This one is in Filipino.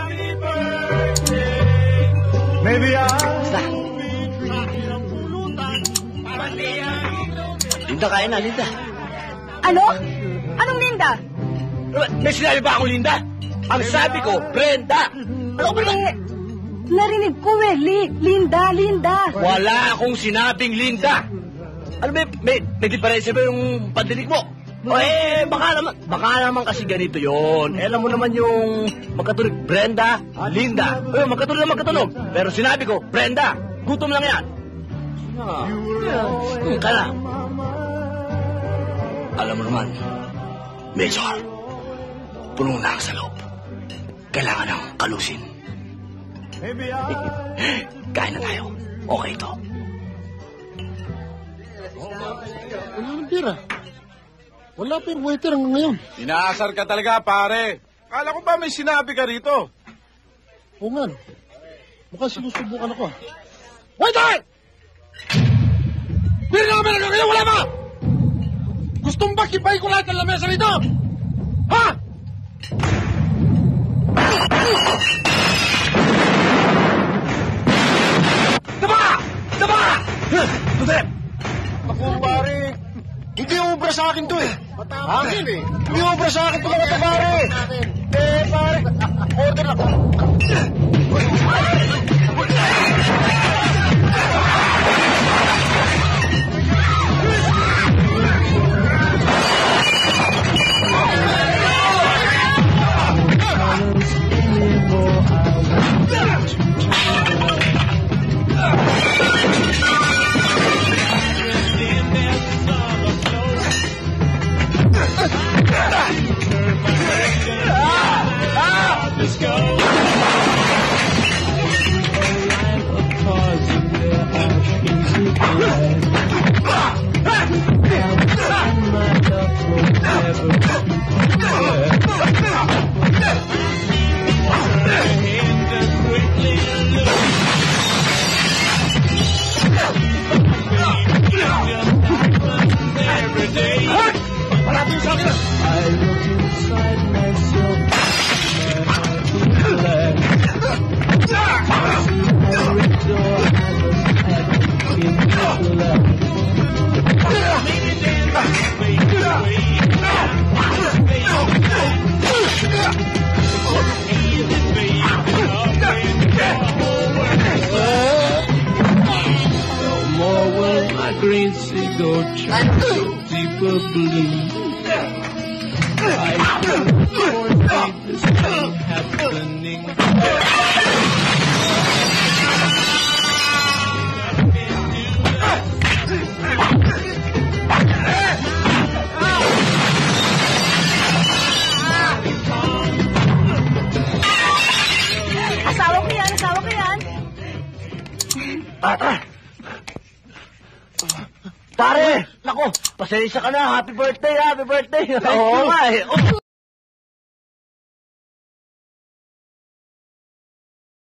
Maybe Linda, kain na, Linda. Ano? Anong Linda? May sinabi ba akong Linda? Ang sabi ko, Brenda. Ano ba na? Narinig ko Linda. Wala akong sinabing Linda. Ano ba, may diferensya ba yung pandinig mo? Baka naman kasi ganito yon. Alam mo naman yung magkatunog, Brenda, Linda. Magkatunog. Pero sinabi ko, Brenda, gutom lang yan. Kaya, alam mo naman, Major, puno na sa loob. Kailangan ng kalusin. Kain na tayo. Okay ito. Wala nang pera. Wala pa yung waiter hanggang ngayon. Inaasar ka talaga, pare. Kala ko ba may sinabi ka rito? Oo nga. Mukhang sinusubukan ako. Waiter! Pera na kami hanggang ngayon, wala pa! Gustong ba kipay ko lahat ng lamesa rito? Ha? Daba! Ako, pare. Hindi ubra sa akin to eh. Matapin eh. Hindi ubra sa akin to mga pare. Pare. Order lang. Let's go. Green seagull tries deeper blue. I can't foresee this thing happening. Asawa ko yan. Pare! Naku, pasensya ka na. Happy birthday! Oo nga eh.